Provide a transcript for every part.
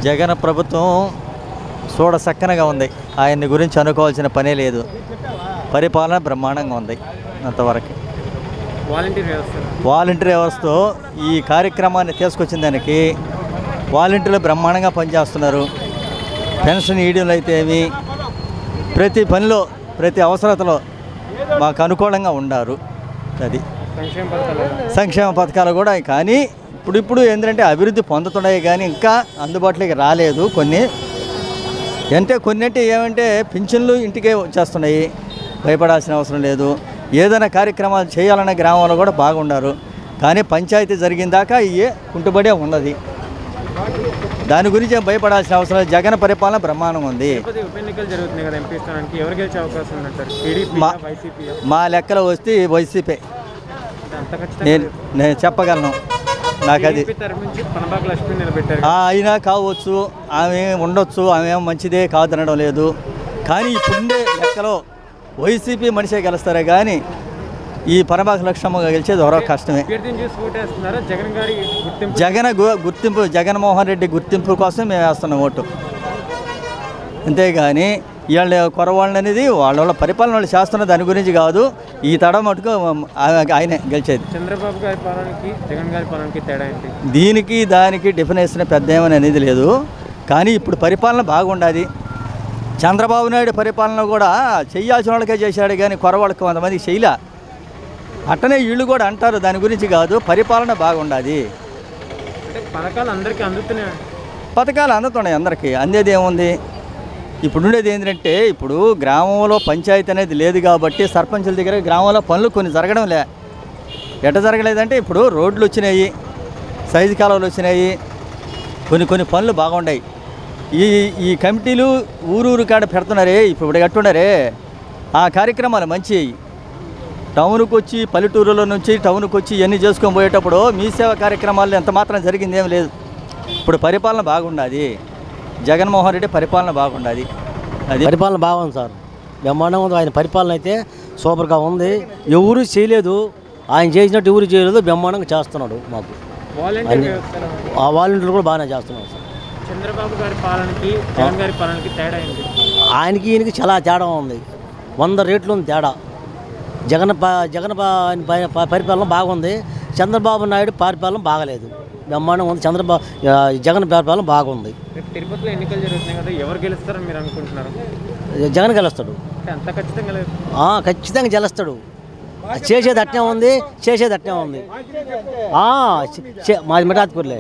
జగన్ ప్రభుత్వం చూడ చక్కనగా ఉంది. ఆయన్ని గురించి అనుకోవాల్సిన పనే లేదు. పరిపాలన బ్రహ్మాండంగా ఉంది. అంతవరకు వాలంటీర్ వ్యవస్థ ఈ కార్యక్రమాన్ని తీసుకొచ్చిన దానికి వాలంటీర్లు బ్రహ్మాండంగా పనిచేస్తున్నారు. పెన్షన్ ఈడీలు అయితే ఏమి ప్రతి పనిలో ప్రతి అవసరతలో మాకు అనుకూలంగా ఉన్నారు. అది సంక్షేమ పథకాలు కూడా. కానీ ఇప్పుడు ఏంటంటే అభివృద్ధి పొందుతున్నాయి కానీ ఇంకా అందుబాటులోకి రాలేదు. కొన్ని ఏమంటే పింఛన్లు ఇంటికే వచ్చేస్తున్నాయి. భయపడాల్సిన అవసరం లేదు. ఏదైనా కార్యక్రమాలు చేయాలనే గ్రామంలో కూడా బాగున్నారు. కానీ పంచాయతీ జరిగిన దాకా ఇవే కుంటుబడే ఉన్నది. దాని గురించి భయపడాల్సిన అవసరం లేదు. జగన్ పరిపాలన బ్రహ్మాండంగా ఉంది. మా లెక్కలో వస్తే వైసీపీ నేను చెప్పగలను. నాకు అది అయినా కావచ్చు, ఆమె ఉండొచ్చు, ఆమె మంచిదే కాదనడం లేదు. కానీ ఇప్పుడుండే లెక్కలో వైసీపీ మనిషే గెలుస్తారే కానీ ఈ పరమాక లక్ష్మమ్మ గెలిచేది ఎవరో కష్టమే. గుర్తింపు జగన్మోహన్ రెడ్డి గుర్తింపు కోసం మేము వేస్తున్నాం ఓటు. అంతేగాని వీళ్ళ కొరవాళ్ళని అనేది వాళ్ళ పరిపాలన వాళ్ళు చేస్తున్న దాని గురించి కాదు. ఈ తడ మటుకు ఆయనే గెలిచేది. చంద్రబాబు గారి పాలనకి జగన్ గారి పాలనకి తేడా ఏంటి? దీనికి దానికి డెఫినేషన్ పెద్ద ఏమని అనేది లేదు. కానీ ఇప్పుడు పరిపాలన బాగుండాలి. చంద్రబాబు నాయుడు పరిపాలన కూడా చెయ్యాల్సిన వాళ్ళకే చేశాడు కానీ కొరవాళ్ళకి కొంతమంది చేయలే. అట్టనే వీళ్ళు కూడా అంటారు. దాని గురించి కాదు, పరిపాలన బాగుండాలి. పథకాలు అందరికీ అందుతున్నాయి. పథకాలు అందుతున్నాయి. అందరికీ అందేది ఏముంది? ఇప్పుడు ఉండేది ఏంటంటే ఇప్పుడు గ్రామంలో పంచాయతీ అనేది లేదు కాబట్టి సర్పంచుల దగ్గర గ్రామంలో పనులు కొన్ని జరగడం లే. ఎట్ట జరగలేదంటే ఇప్పుడు రోడ్లు వచ్చినాయి, సైజు కాలువలు వచ్చినాయి, కొన్ని పనులు బాగున్నాయి. ఈ కమిటీలు ఊరూరు కాడ పెడుతున్నారే. ఇప్పుడు కట్టున్నారే ఆ కార్యక్రమాలు మంచి. టౌన్కి వచ్చి పల్లెటూరులో నుంచి టౌన్కి వచ్చి ఇవన్నీ చేసుకొని పోయేటప్పుడు మీ సేవ కార్యక్రమాలు ఎంత మాత్రం జరిగింది ఏం లేదు. ఇప్పుడు పరిపాలన బాగుండాలి. జగన్మోహన్ రెడ్డి పరిపాలన బాగుండాలి. అది పరిపాలన బాగుంది సార్, బ్రహ్మాండంగా ఉంది. ఆయన పరిపాలన అయితే సూపర్గా ఉంది. ఎవరు చేయలేదు, ఆయన చేసినట్టు ఎవరు చేయలేదు. బ్రహ్మాండంగా చేస్తున్నాడు. మాకు ఆ వాలంటీర్లు కూడా బాగానే చేస్తున్నాడు సార్. చంద్రబాబు గారి పాలనకి జగన్ గారి పాలనకి తేడా ఏంటి? ఆయనకి ఈయనకి చాలా తేడా ఉంది. 100 రెట్లు ఉంది తేడా. జగన్ పరిపాలన బాగుంది. చంద్రబాబు నాయుడు పరిపాలన బాగలేదు. బ్రహ్మాండంగా ఉంది. జగన్ పరిపాలన బాగుంది. తిరుపతిలో ఎన్నికలు జరుగుతున్నాయి కదా, ఎవరు గెలుస్తారని మీరు అనుకుంటున్నారు? జగన్ గెలుస్తాడు. అంత ఖచ్చితంగా లేదు. ఖచ్చితంగా గెలుస్తాడు. చేసేది అట్నే ఉంది. మాది మిఠాత్పూర్లే.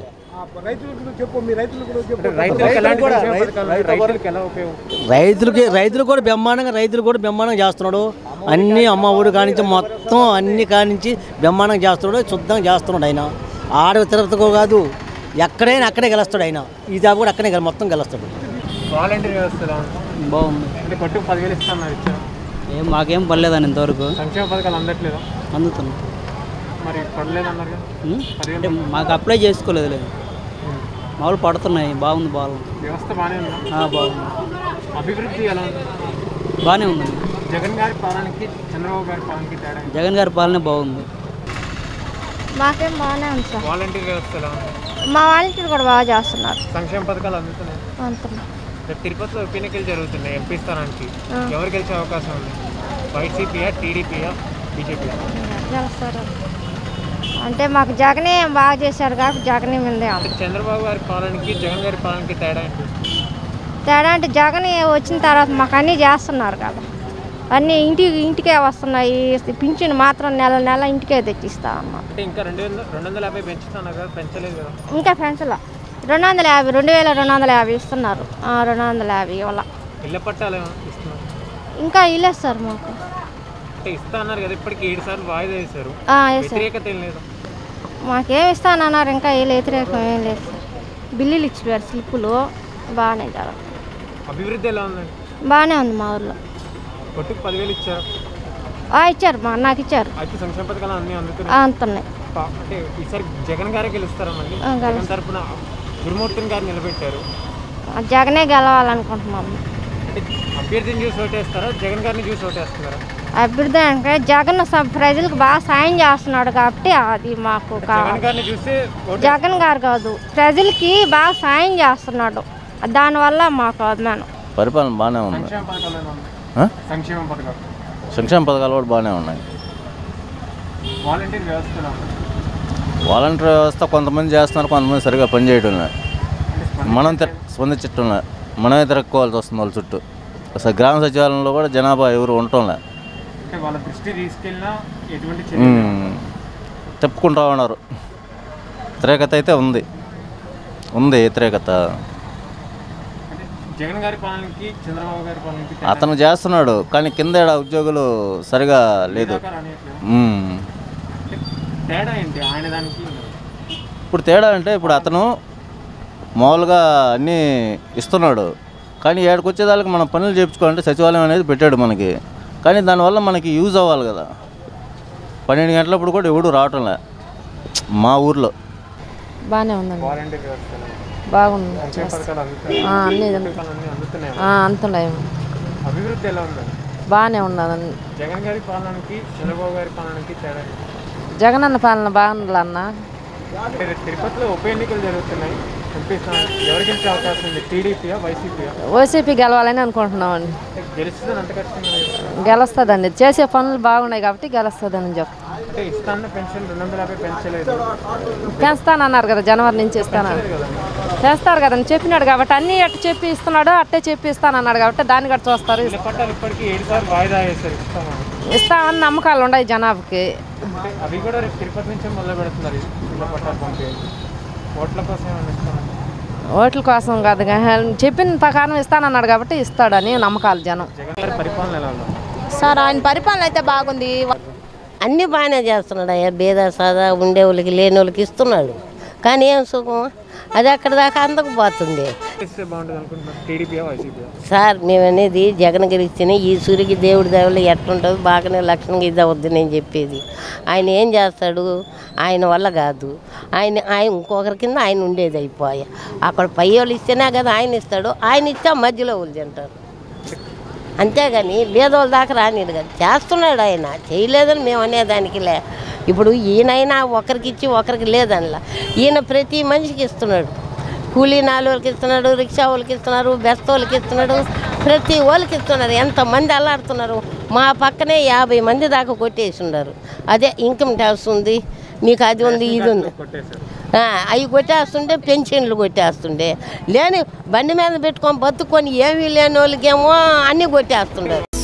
రైతులు కూడా బ్రహ్మాండంగా చేస్తున్నాడు. అన్ని అమ్మ ఊరు కానించి మొత్తం అన్ని కానించి బ్రహ్మాండంగా చేస్తున్నాడు. శుద్ధంగా చేస్తున్నాడు. ఆయన ఆడ తిరుపతికో కాదు, ఎక్కడైనా అక్కడే గెలుస్తాడు. ఆయన ఈ జాబ్ కూడా అక్కడే మొత్తం గెలుస్తాడు. వాలంటీర్ వ్యవస్థ బాగుంది. అంటే పట్టుకు 10,000 ఇస్తున్నారు. మాకేం పర్లేదని ఇంతవరకు. సంక్షేమ పథకాలు అందట్లేదు. అందుతుంది మరి పడలేదు అన్నారు. అంటే మాకు అప్లై చేసుకోలేదు. లేదు మామూలు పడుతున్నాయి. బాగుంది. వ్యవస్థ బాగానే ఉందా? బాగుంది. అభివృద్ధి ఎలా ఉంది? బాగానే ఉంది. జగన్ గారి పాలనకి చంద్రబాబు గారి పాలనకి తేడా? జగన్ గారి పాలనే బాగుంది. మాకేం బాగానే ఉంది సార్. వాలంటీర్ వ్యవస్థ ఎలా ఉంది? మా వాలంటీర్ కూడా బాగా చేస్తున్నారు. సంక్షేమ పథకాలు అందుతున్నాయి. తిరుపతిలో ఉప ఎన్నికలు జరుగుతున్నాయి. ఎంపీ స్థానానికి ఎవరు గెలిచే అవకాశం ఉంది? వైసీపీయా, టీడీపీయా, బీజేపీ? గెలుస్తారు అంటే మాకు జగనే బాగా చేశారు కాబట్టి జగనే ముందే. చంద్రబాబు గారి పాలనకి జగన్ గారి పాలనకి తేడా ఏంటి? తేడా అంటే జగన్ వచ్చిన తర్వాత మాకు అన్నీ చేస్తున్నారు కదా, అన్నీ ఇంటికే వస్తున్నాయి. పింఛన్ మాత్రం నెల ఇంటికే తెచ్చిస్తా అన్నారు. అంటే ఇంకా 250 పెంచుతున్నారు కదా, పెంచలేదు కదా? ఇంకా పెంచలే. 250 2250 ఇస్తున్నారు. 250 ఇవ్వాల. ఇళ్ళ పట్టాలు ఇస్తున్నారు. ఇంకా ఇల్లేదు సార్ మాకు. అంటే ఇస్తా అన్నారు కదా, ఇప్పటికి 7 సార్లు వాయిదా వేశారు. వ్యతిరేకత ఏం లేదు. మాకేం ఇస్తానన్నారు, ఇంకా వ్యతిరేకం ఏం లేదు సార్. బిల్లులు ఇచ్చిపోయారు, స్లిప్పులు బాగానే జరగదు. అభివృద్ధి ఎలా ఉందండి? బాగానే ఉంది మా ఊర్లో. కొట్టుకు 10,000 ఇచ్చారు. ఇచ్చారు, మా నాకు ఇచ్చారు. అయితే సంక్షేమ పథకాలు అన్నీ అందుతున్నాయి. అంటే ఈసారి జగన్ గారే గెలుస్తారా? మళ్ళీ జగన్ తరఫున గురుమూర్తిని గారు నిలబెట్టారు. జగనే గెలవాలనుకుంటున్నాము. అంటే అభ్యర్థిని చూసి ఓటేస్తారా, జగన్ గారిని చూసి ఓటేస్తున్నారా? అభ్యర్థి అంటే జగన్ ప్రజలకు బాగా సాయం చేస్తున్నాడు కాబట్టి అది మాకు జగన్ గారిని చూసి. జగన్ గారు కాదు, ప్రజలకి బాగా సాయం చేస్తున్నాడు. దానివల్ల మాకు అభిమానం. పరిపాలన బాగానే ఉంది. సంక్షేమ పథకాలు ఎలా ఉన్నాయి? ఆ? సంక్షేమ పథకాలు, సంక్షేమ పథకాలు కూడా బాగానే ఉన్నాయి. వాలంటీర్ వ్యవస్థ ఎలా ఉంది? వాలంటీర్ వ్యవస్థ కొంతమంది చేస్తున్నారు, కొంతమంది సరిగా పనిచేయడం లేదు. మనం స్పందించటం లేదు, మనమే తిరక్కోవాల్సి వస్తుంది వాళ్ళ చుట్టూ. అసలు గ్రామ సచివాలయంలో కూడా జనాభా ఎవరు ఉండటంలే. అంటే వాళ్ళ దృష్టి తీసుకెళ్ళినా ఎటువంటి చెప్పుకుంటా ఉన్నారు. వ్యతిరేకత అయితే ఉంది వ్యతిరేకత. జగన్ గారి పాలనకి చంద్రబాబు గారి పాలనకి అతను చేస్తున్నాడు, కానీ కింద ఉద్యోగులు సరిగా లేదు. తేడా ఏంటి ఆయన దానికి? ఇప్పుడు తేడా అంటే ఇప్పుడు అతను మామూలుగా అన్నీ ఇస్తున్నాడు, కానీ ఏడకి వచ్చేదానికి మనం పనులు చేయించుకోవాలంటే సచివాలయం అనేది పెట్టాడు మనకి. కానీ దానివల్ల మనకి యూజ్ అవ్వాలి కదా. 12 గంటలప్పుడు కూడా ఎవడు రావటంలే మా ఊర్లో. బాగానే ఉందండి, వాలంటీర్ వ్యవస్థ ఎలా ఉంది? బాగుంది, సంక్షేమ పథకాలు అందుతున్నాయి, అన్నీ పథకాలన్నీ అందుతున్నాయి. అంతున్నాయి, అభివృద్ధి ఎలా ఉందండి? బాగానే ఉన్నదండి. జగన్ గారి పాలనకి చంద్రబాబు గారి పాలనకి తేడా ఏంటి? జగనన్న పాలన బాగుంది అన్న. అంటే తిరుపతిలో ఉప ఎన్నికలు జరుగుతున్నాయి, ఎంపీ స్థానం ఎవరు గెలిచే అవకాశం ఉంది? టీడీపీయా వైసీపీయా? వైసీపీ గెలవాలని అనుకుంటున్నామండి. గెలుస్తుందని అంత ఖచ్చితంగా గెలుస్తుందండి, చేసే పనులు బాగున్నాయి కాబట్టి గెలుస్తుందని చెప్తాను. అంటే ఇస్తాన్న పెన్షన్ 250 పెంచలేదు పెంచుతానన్నారు కదా, జనవరి నుంచి ఇస్తానని చేస్తారు కదండి, చెప్పినాడు కాబట్టి అన్నీ అట్టు చెప్పి ఇస్తున్నాడు, అట్టే చెప్పి ఇస్తానన్నాడు కాబట్టి దాన్ని కూడా చూస్తారు. ఇళ్ళ పట్టాలు ఇప్పటికీ 7 సార్లు వాయిదా వేస్తారు, ఇస్తామని నమ్మకాలు ఉన్నాయి జనాభాకి. అవి కూడా రేపు తిరుపతి నుంచే మొదలు పెడుతున్నారు ఇళ్ళ పట్టాలు పంపి. ఓట్ల కోసం ఏమైనా ఇస్తామని? ఓట్ల కోసం కాదు, చెప్పిన ప్రకారం ఇస్తానన్నాడు కాబట్టి ఇస్తాడని నమ్మకాలు జనం. జగన్ గారి పరిపాలన ఎలా ఉంది? సార్ ఆయన పరిపాలన అయితే బాగుంది, అన్నీ బాగానే చేస్తున్నాడు. అయ్యా బేద సాదా ఉండే వాళ్ళకి లేని వాళ్ళకి ఇస్తున్నాడు, కానీ ఏం సుఖం అది అక్కడ దాకా అందకపోతుంది. ఇస్తే బాగుంటుంది అనుకుంటున్నారు, టీడీపీయా వైసీపీయా? సార్ మేమనేది జగన్ గెలిస్తేనే ఈ సూరికి దేవుడి దేవుళ్ళు ఎట్లుంటుంది బాగానే లక్షణంగా ఇది అవుద్ది నేను చెప్పేది. ఆయన ఏం చేస్తాడు, ఆయన వల్ల కాదు, ఆయన ఇంకొకరి కింద ఆయన ఉండేది అయిపోయా. అక్కడ పై వాళ్ళు ఇస్తేనే కదా ఆయన ఇస్తాడు, ఆయన ఇస్తే మధ్యలో వాళ్ళు తింటారు. అంతేగాని లేదోళ్ళ దాకా రానిడు కదా, చేస్తున్నాడు ఆయన, చేయలేదని మేము అనేదానికి లే. ఇప్పుడు ఈయనైనా ఒకరికి ఇచ్చి ఒకరికి లేదనిలా, ఈయన ప్రతి మనిషికి ఇస్తున్నాడు. కూలీ నాలుగులకి ఇస్తున్నాడు, రిక్షా వాళ్ళకి ఇస్తున్నారు, బెస్త వాళ్ళకి ఇస్తున్నాడు, ప్రతి వాళ్ళకి ఇస్తున్నారు. ఎంతమంది అల్లాడుతున్నారు. మా పక్కనే 50 మంది దాకా కొట్టేసి ఉన్నారు. అదే ఇన్కమ్ ట్యాక్స్ ఉంది, మీకు అది ఉంది ఇది ఉంది, అవి కొట్టేస్తుంటే పెన్షన్లు కొట్టేస్తుండే, లేని బండి మీద పెట్టుకొని బతుకొని ఏమీ లేని వాళ్ళకేమో అన్నీ కొట్టేస్తుంటారు.